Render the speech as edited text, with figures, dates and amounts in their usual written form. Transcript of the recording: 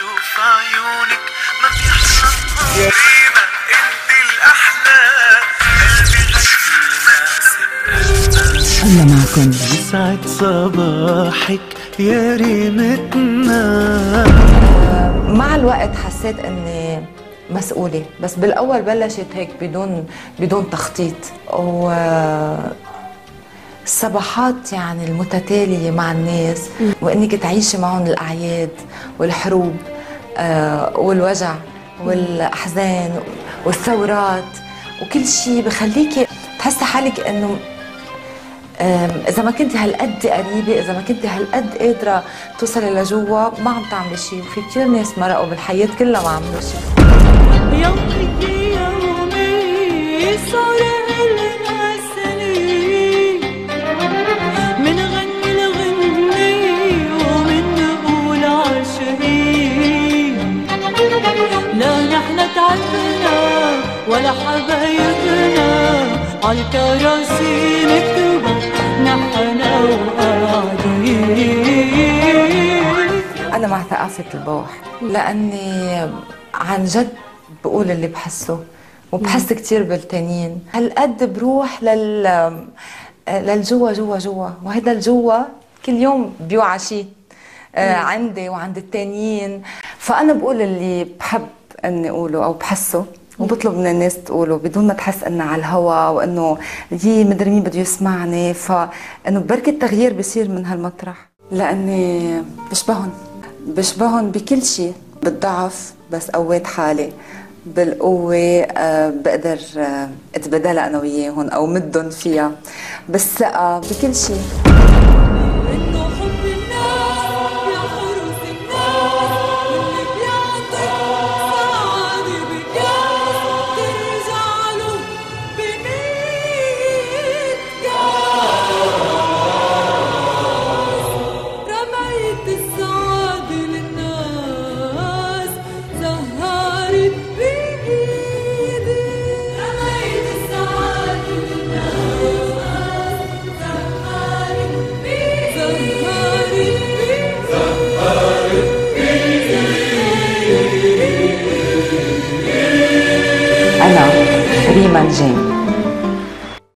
بشوف عيونك ما بيحرمها ريما انت الأحلى قلبي غير الله معكم. يسعد صباحك يا ريمتنا. مع الوقت حسيت اني مسؤولة، بس بالاول بلشت هيك بدون تخطيط، والصباحات يعني المتتالية مع الناس، وانك تعيشي معهم الاعياد والحروب والوجع والاحزان والثورات وكل شيء بخليكي تحسي حالك انه إذا ما كنتي هالقد قريبة، إذا ما كنتي هالقد قادرة توصلي لجوا، ما عم تعملي شيء. وفي كثير ناس مرقوا بالحياة كلها ما عملوا شيء. يومك يومي صار إلنا سنين، منغني الغني ومنقول عاشقين، لا نحن تعبنا ولا حبايبنا عالكراسي مكتوبة نحن وقاعدين. أنا مع ثقافة البوح، لأني عن جد بقول اللي بحسه وبحس كتير بالتانيين. هالقد بروح للجوا جوا، وهذا الجوا كل يوم بيوعى شيء عندي وعند التانيين. فأنا بقول اللي بحب أني أقوله أو بحسه، وبطلب من الناس تقوله بدون ما تحس انه على الهوا وانه يي مدري مين بده يسمعني. فانه بركي التغيير بيصير من هالمطرح، لاني بشبهن بكل شيء، بالضعف بس قويت حالي، بالقوة بقدر اتبدلها انا وياهم او مدهم فيها، بالثقة بكل شيء. أنا ريما جيمس.